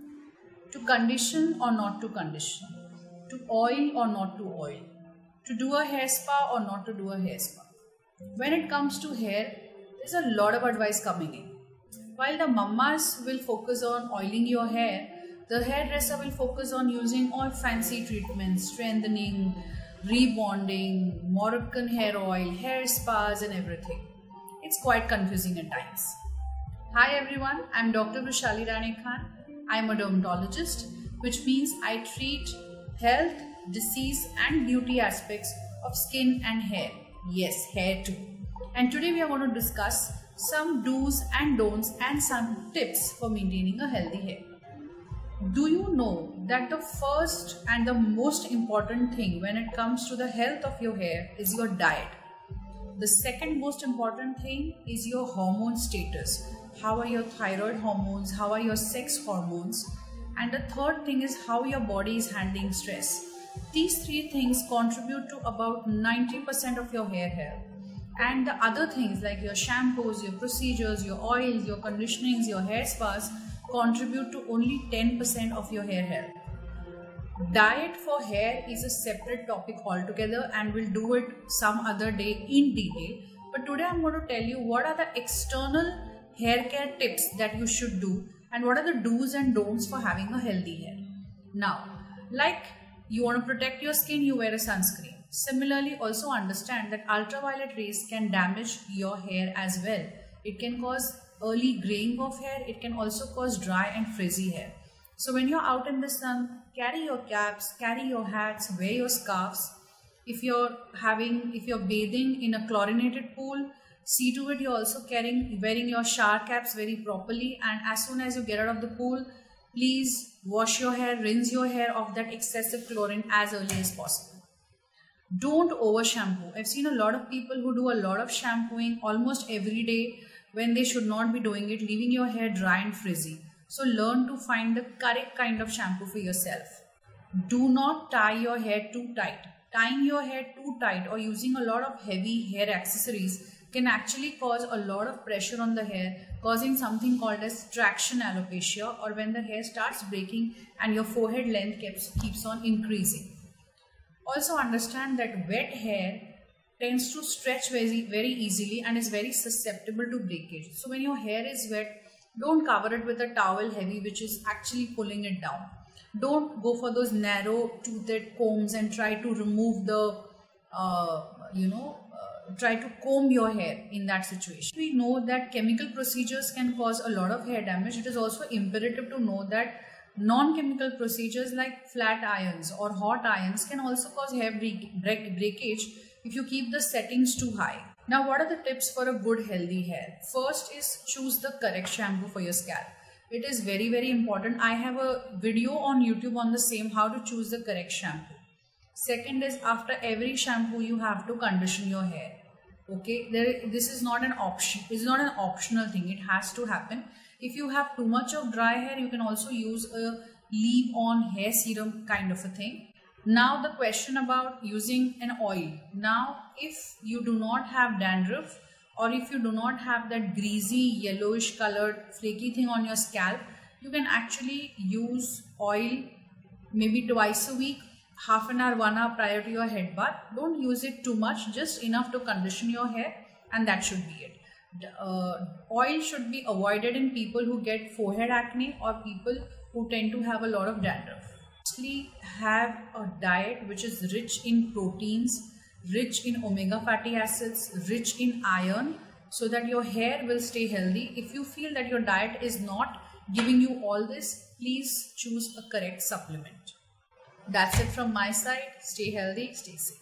To condition or not to condition, to oil or not to oil, to do a hair spa or not to do a hair spa. When it comes to hair, there's a lot of advice coming in. While the mammas will focus on oiling your hair, the hairdresser will focus on using all fancy treatments, strengthening, rebonding, Moroccan hair oil, hair spas and everything. It's quite confusing at times. Hi everyone, I'm Dr. Vishali Rane Khan. I'm a dermatologist, which means I treat health, disease and beauty aspects of skin and hair. Yes, hair too. And today we are going to discuss some do's and don'ts and some tips for maintaining a healthy hair. Do you know that the first and the most important thing when it comes to the health of your hair is your diet? The second most important thing is your hormone status. How are your thyroid hormones? How are your sex hormones? And the third thing is how your body is handling stress. These three things contribute to about 90% of your hair health. And the other things like your shampoos, your procedures, your oils, your conditionings, your hair spas contribute to only 10% of your hair health. Diet for hair is a separate topic altogether and we'll do it some other day in detail. But today I'm going to tell you what are the external hair care tips that you should do and what are the do's and don'ts for having a healthy hair. Now, like you want to protect your skin, you wear a sunscreen. Similarly, also understand that ultraviolet rays can damage your hair as well. It can cause early graying of hair. It can also cause dry and frizzy hair. So when you're out in the sun, carry your caps, carry your hats, wear your scarves. If you're bathing in a chlorinated pool, see to it you're also wearing your shower caps very properly, and as soon as you get out of the pool, please wash your hair, rinse your hair of that excessive chlorine as early as possible. Don't over shampoo. I've seen a lot of people who do a lot of shampooing almost every day when they should not be doing it, leaving your hair dry and frizzy. So learn to find the correct kind of shampoo for yourself. Do not tie your hair too tight. Tying your hair too tight or using a lot of heavy hair accessories can actually cause a lot of pressure on the hair, causing something called as traction alopecia, or when the hair starts breaking and your forehead length keeps on increasing. Also understand that wet hair tends to stretch very easily and is very susceptible to breakage. So when your hair is wet, don't cover it with a towel heavy which is actually pulling it down. Don't go for those narrow toothed combs and try to remove the, try to comb your hair in that situation. We know that chemical procedures can cause a lot of hair damage. It is also imperative to know that non-chemical procedures like flat irons or hot irons can also cause hair breakage if you keep the settings too high. Now, what are the tips for a good healthy hair? First is choose the correct shampoo for your scalp. It is very important. I have a video on YouTube on the same, how to choose the correct shampoo. Second is after every shampoo you have to condition your hair. Okay, this is not an option. It's not an optional thing. It has to happen. If you have too much of dry hair, you can also use a leave-on hair serum kind of a thing. Now the question about using an oil. Now if you do not have dandruff or if you do not have that greasy yellowish colored flaky thing on your scalp, you can actually use oil maybe twice a week, half an hour, 1 hour prior to your head bath. Don't use it too much, just enough to condition your hair, and that should be it. Oil should be avoided in people who get forehead acne or people who tend to have a lot of dandruff. Firstly, have a diet which is rich in proteins, rich in omega fatty acids, rich in iron, so that your hair will stay healthy. If you feel that your diet is not giving you all this, please choose a correct supplement. That's it from my side. Stay healthy, stay safe.